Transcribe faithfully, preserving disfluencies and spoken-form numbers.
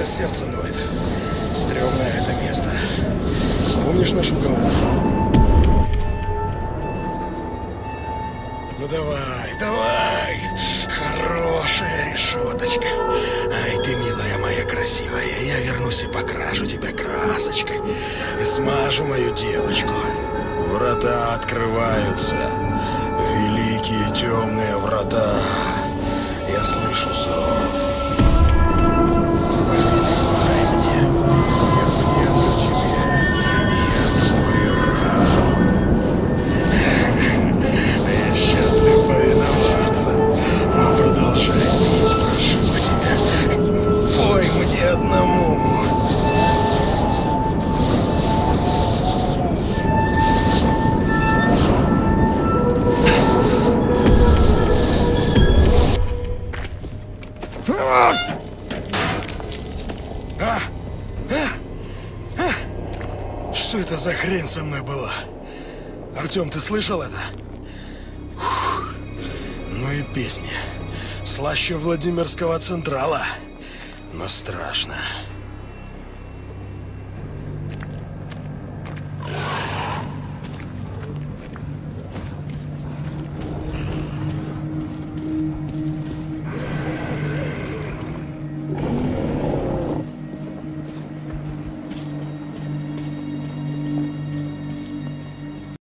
что-то сердце ноет. Стрёмное это место. Помнишь наш уговор? Ну давай, давай! Хорошая решеточка. Ай, ты, милая моя красивая, я вернусь и покрашу тебя красочкой. И смажу мою девочку. Врата открываются. Великие темные врата. Я слышу зов. Повелевай мне. Я внемлю тебе. Я твой раб. Я счастлив повиноваться. Но продолжай пить, прошу тебя. Пой мне одному. А! А! А! Что это за хрень со мной была? Артем, ты слышал это? Фух. Ну и песни. Слаще Владимирского Централа. Но страшно.